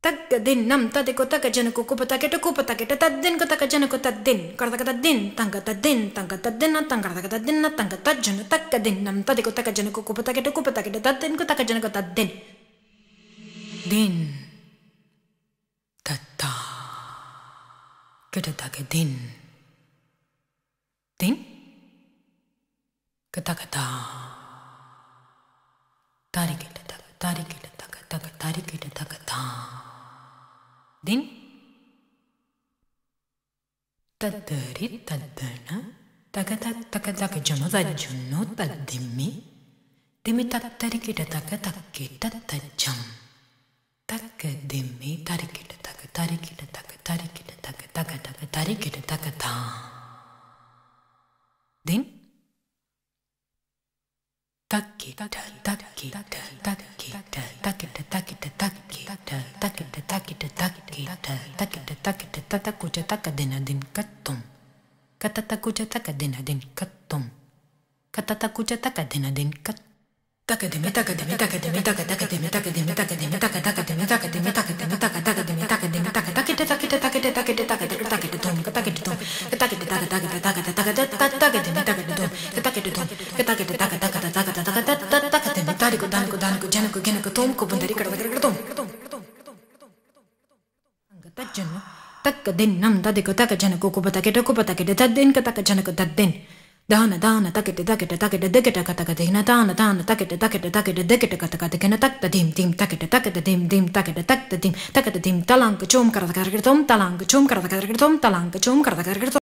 Tagga din nam tadiko taka janako kupataketa taddin kotaka janako taddin kartaka taddin tanga taddin tanga taddin tanga tajjana takka din nam tadiko taka janako kupataketa taddin kotaka janako taddin din tatta kita taka din kataka ta tarikita taka ta din taddari taddana taka jama tajjunno taddimmi dimmi tattarikita taka takkita tajjam takka dimmi tarikita taka tarikita taka tarikita taka ta din takita tatakuja takadena din kattum katatakuja takadena din kattum katatakuja takadena din kat takademi takademi takademi takademi takademi takademi takademi takademi takademi takademi takademi takademi takademi takita takita takita takita takita tom takita tom takita takita takita takita takademi takita tom takita tom takita takita takademi tariku danku janku genku tom ko bundari kada tom tajjana takka din nam tadiko taka janako kupataketa taddin kataka janako taddin dana takete deketa kataka dina dana takete deketa kataka dina takta dim takete dim takete takta dim takata dim talanka chom karaka tom talanka chom karaka tom talanka chom karaka